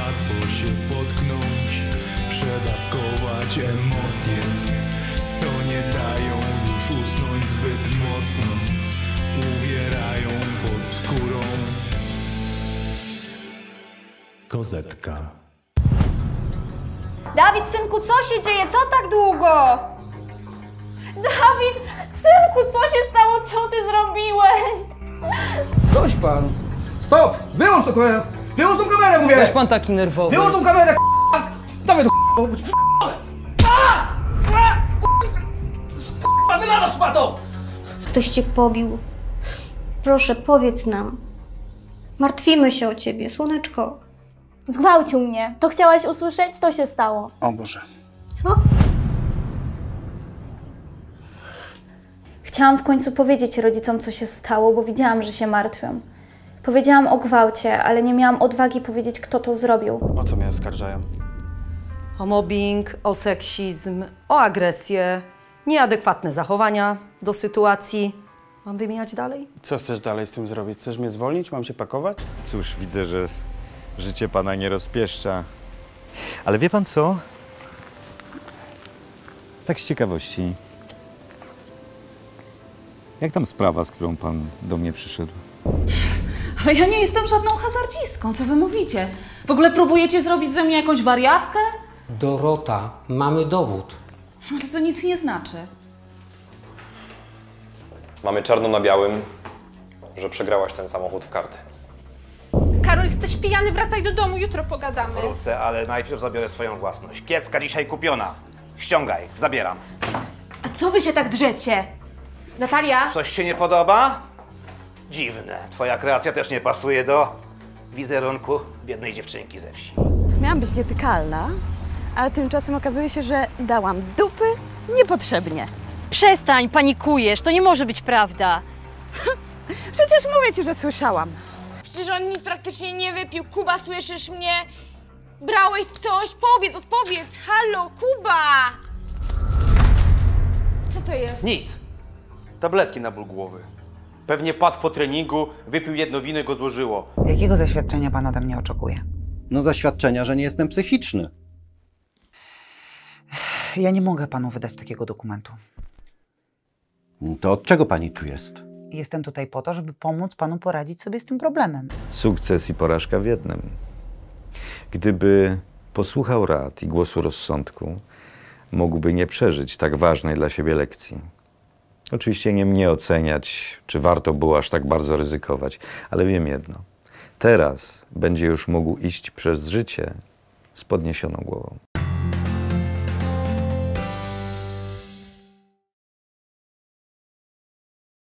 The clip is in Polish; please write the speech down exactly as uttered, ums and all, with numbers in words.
łatwo się potknąć, przedawkować emocje, co nie dają już usnąć zbyt mocno, uwierają pod skórą. Kozetka. Dawid, synku, co się dzieje? Co tak długo? Dawid, synku, co się stało? Co ty zrobiłeś? Coś pan! Stop! Wyłącz tą kamerę! Wyłącz tą kamerę, mówię! Coś pan taki nerwowy? Wyłącz tą kamerę, k***a! Dawaj do k***a! K***a! Wylana szmatą! Ktoś cię pobił. Proszę, powiedz nam. Martwimy się o ciebie, słoneczko. Zgwałcił mnie. To chciałaś usłyszeć? To się stało. O Boże. Co? Chciałam w końcu powiedzieć rodzicom, co się stało, bo widziałam, że się martwią. Powiedziałam o gwałcie, ale nie miałam odwagi powiedzieć, kto to zrobił. O co mnie oskarżają? O mobbing, o seksizm, o agresję, nieadekwatne zachowania do sytuacji. Mam wymieniać dalej? Co chcesz dalej z tym zrobić? Chcesz mnie zwolnić? Mam się pakować? Cóż, widzę, że życie pana nie rozpieszcza. Ale wie pan co? Tak z ciekawości. Jak tam sprawa, z którą pan do mnie przyszedł? Ale ja nie jestem żadną hazardzistką, co wy mówicie? W ogóle próbujecie zrobić ze mnie jakąś wariatkę? Dorota, mamy dowód. Ale to nic nie znaczy. Mamy czarno na białym, że przegrałaś ten samochód w karty. Karol, jesteś pijany, wracaj do domu, jutro pogadamy. Wrócę, ale najpierw zabiorę swoją własność. Kiecka dzisiaj kupiona. Ściągaj, zabieram. A co wy się tak drzecie? Natalia? Coś się nie podoba? Dziwne. Twoja kreacja też nie pasuje do wizerunku biednej dziewczynki ze wsi. Miałam być nietykalna, ale tymczasem okazuje się, że dałam dupy niepotrzebnie. Przestań, panikujesz, to nie może być prawda. Przecież mówię ci, że słyszałam. Przecież on nic praktycznie nie wypił. Kuba, słyszysz mnie? Brałeś coś? Powiedz, odpowiedz. Halo, Kuba! Co to jest? Nic. Tabletki na ból głowy. Pewnie padł po treningu, wypił jedno wino i go złożyło. Jakiego zaświadczenia pan ode mnie oczekuje? No zaświadczenia, że nie jestem psychiczny. Ja nie mogę panu wydać takiego dokumentu. To od czego pani tu jest? Jestem tutaj po to, żeby pomóc panu poradzić sobie z tym problemem. Sukces i porażka w jednym. Gdyby posłuchał rad i głosu rozsądku, mógłby nie przeżyć tak ważnej dla siebie lekcji. Oczywiście nie mnie oceniać, czy warto było aż tak bardzo ryzykować, ale wiem jedno. Teraz będzie już mógł iść przez życie z podniesioną głową.